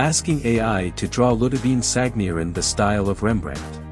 Asking AI to draw Ludivine Sagnierin the style of Rembrandt.